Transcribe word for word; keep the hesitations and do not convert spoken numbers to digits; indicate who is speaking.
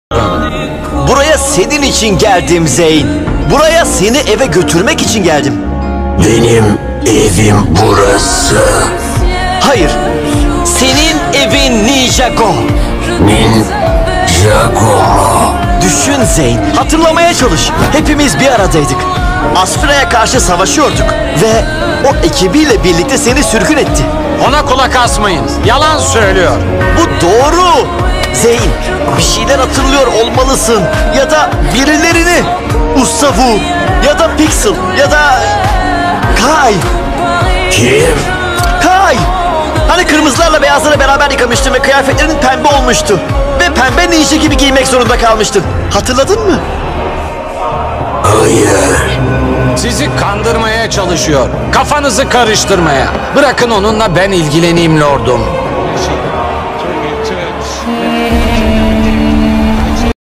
Speaker 1: Buraya senin için geldim Zeyn. Buraya seni eve götürmek için geldim.
Speaker 2: Benim evim burası.
Speaker 1: Hayır. Senin evin Ninjago.
Speaker 2: Ninjago mu?
Speaker 1: Düşün Zeyn. Hatırlamaya çalış. Hepimiz bir aradaydık. Asfira'ya karşı savaşıyorduk. Ve o ekibiyle birlikte seni sürgün etti.
Speaker 3: Ona kulak asmayın. Yalan söylüyor.
Speaker 1: Bu doğru. Zeyn, bir şeyler hatırlıyor olmalısın. Ya da birilerini. Usta Wu ya da Pixel ya da Kai.
Speaker 2: Kim?
Speaker 1: Kai. Hani kırmızılarla beyazları beraber yıkamıştın ve kıyafetlerin pembe olmuştu. Ve pembe ninja gibi giymek zorunda kalmıştın. Hatırladın mı?
Speaker 2: Hayır.
Speaker 3: Sizi kandırmaya çalışıyor. Kafanızı karıştırmaya. Bırakın onunla ben ilgileneyim lordum.